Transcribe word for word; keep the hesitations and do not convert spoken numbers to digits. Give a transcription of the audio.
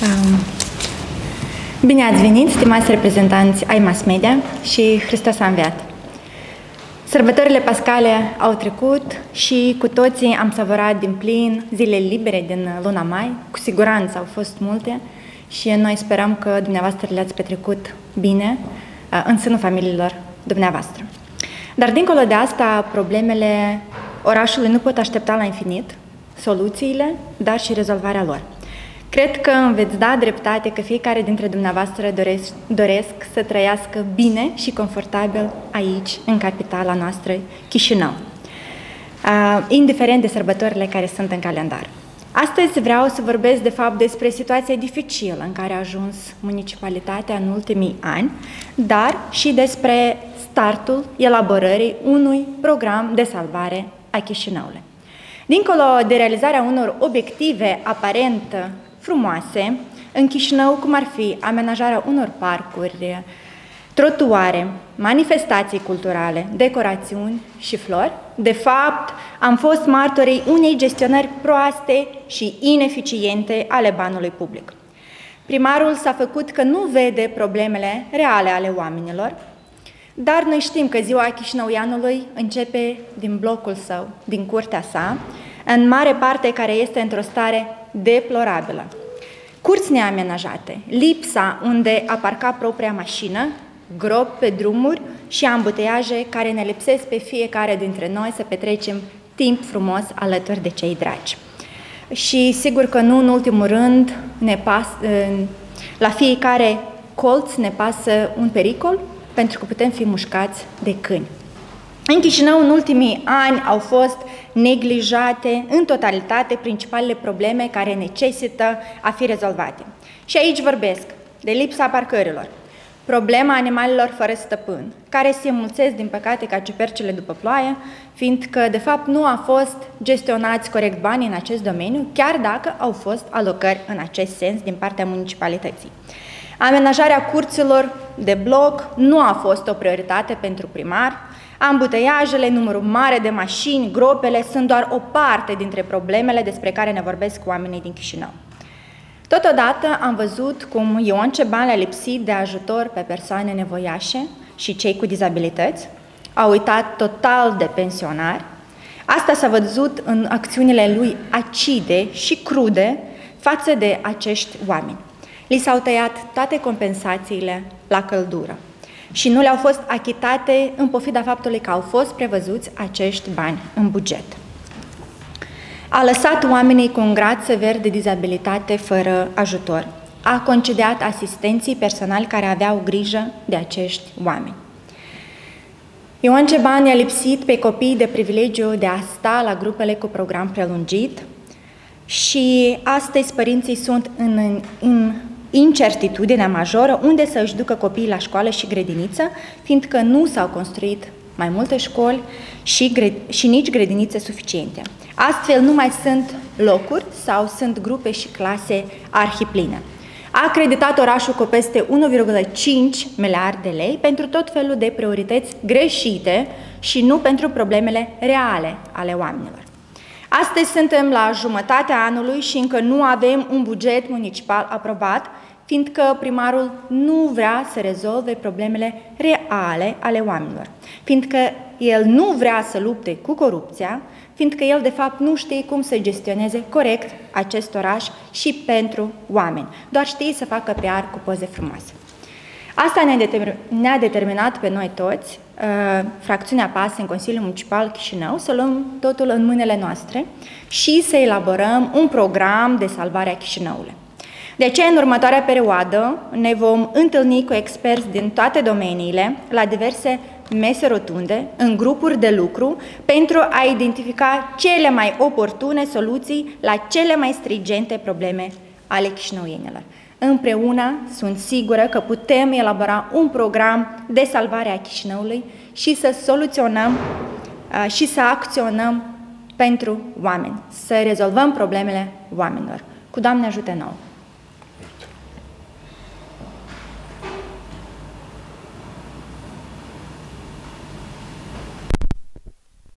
Um, bine ați venit, stimați reprezentanți ai mass media, și Hristos a înviat! Sărbătorile pascale au trecut și cu toții am savurat din plin zilele libere din luna mai. Cu siguranță au fost multe și noi sperăm că dumneavoastră le-ați petrecut bine în sânul familiilor dumneavoastră. Dar dincolo de asta, problemele orașului nu pot aștepta la infinit, soluțiile, dar și rezolvarea lor. Cred că îmi veți da dreptate că fiecare dintre dumneavoastră doresc, doresc să trăiască bine și confortabil aici, în capitala noastră, Chișinău, uh, indiferent de sărbătorile care sunt în calendar. Astăzi vreau să vorbesc, de fapt, despre situația dificilă în care a ajuns municipalitatea în ultimii ani, dar și despre startul elaborării unui program de salvare a Chișinăului. Dincolo de realizarea unor obiective aparent frumoase în Chișinău, cum ar fi amenajarea unor parcuri, trotuare, manifestații culturale, decorațiuni și flori, de fapt, am fost martorii unei gestionări proaste și ineficiente ale banului public. Primarul s-a făcut că nu vede problemele reale ale oamenilor, dar noi știm că ziua chișinăuianului începe din blocul său, din curtea sa, în mare parte care este într-o stare deplorabilă. Curți neamenajate, lipsa unde a parca propria mașină, gropi pe drumuri și ambuteiaje care ne lipsesc pe fiecare dintre noi să petrecem timp frumos alături de cei dragi. Și sigur că nu în ultimul rând, ne pas, la fiecare colț ne pasă un pericol, pentru că putem fi mușcați de câini. În Chișinău, în ultimii ani, au fost neglijate în totalitate principalele probleme care necesită a fi rezolvate. Și aici vorbesc de lipsa parcărilor, problema animalelor fără stăpân, care se mulțesc, din păcate, ca ciupercile după ploaie, fiindcă, de fapt, nu a fost gestionați corect banii în acest domeniu, chiar dacă au fost alocări în acest sens din partea municipalității. Amenajarea curților de bloc nu a fost o prioritate pentru primar. Ambuteiajele, numărul mare de mașini, gropele sunt doar o parte dintre problemele despre care ne vorbesc oamenii din Chișinău. Totodată am văzut cum Ion Ceban le-a lipsit de ajutor pe persoane nevoiașe și cei cu dizabilități, a uitat total de pensionari. Asta s-a văzut în acțiunile lui acide și crude față de acești oameni. Li s-au tăiat toate compensațiile la căldură și nu le-au fost achitate în pofida faptului că au fost prevăzuți acești bani în buget. A lăsat oamenii cu un grad sever de dizabilitate fără ajutor. A concediat asistenții personali care aveau grijă de acești oameni. Ion Ceban i-a lipsit pe copii de privilegiu de a sta la grupele cu program prelungit și astăzi părinții sunt în, în, în incertitudinea majoră unde să își ducă copiii la școală și grădiniță, fiindcă nu s-au construit mai multe școli și, și nici grădinițe suficiente. Astfel nu mai sunt locuri sau sunt grupe și clase arhipline. A acreditat orașul cu peste unu virgulă cinci miliarde de lei pentru tot felul de priorități greșite și nu pentru problemele reale ale oamenilor. Astăzi suntem la jumătatea anului și încă nu avem un buget municipal aprobat, fiindcă primarul nu vrea să rezolve problemele reale ale oamenilor, fiindcă el nu vrea să lupte cu corupția, fiindcă el, de fapt, nu știe cum să gestioneze corect acest oraș și pentru oameni. Doar știe să facă P R cu poze frumoase. Asta ne-a determin, ne-a determinat pe noi toți, uh, fracțiunea P A S în Consiliul Municipal Chișinău, să luăm totul în mâinile noastre și să elaborăm un program de salvare a Chișinăului. De aceea, în următoarea perioadă, ne vom întâlni cu experți din toate domeniile, la diverse mese rotunde, în grupuri de lucru, pentru a identifica cele mai oportune soluții la cele mai strigente probleme ale chișinăuienilor. Împreună sunt sigură că putem elabora un program de salvare a Chișinăului și să soluționăm uh, și să acționăm pentru oameni, să rezolvăm problemele oamenilor. Cu Doamne ajută nouă!